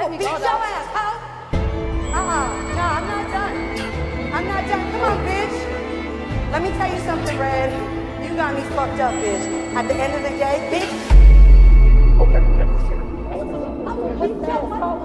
gonna beat your ass, huh? Nah, I'm not done. I'm not done. Come on, bitch. Let me tell you something, Red. You got me fucked up, bitch. At the end of the day, bitch. Okay. I'm gonna beat your